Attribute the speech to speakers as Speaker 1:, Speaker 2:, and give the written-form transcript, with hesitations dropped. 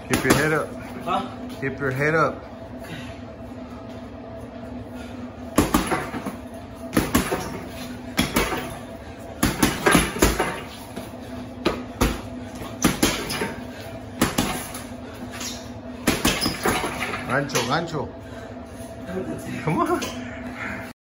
Speaker 1: Keep your head up.
Speaker 2: Huh?
Speaker 1: Keep your head up. Gancho, gancho. Come on.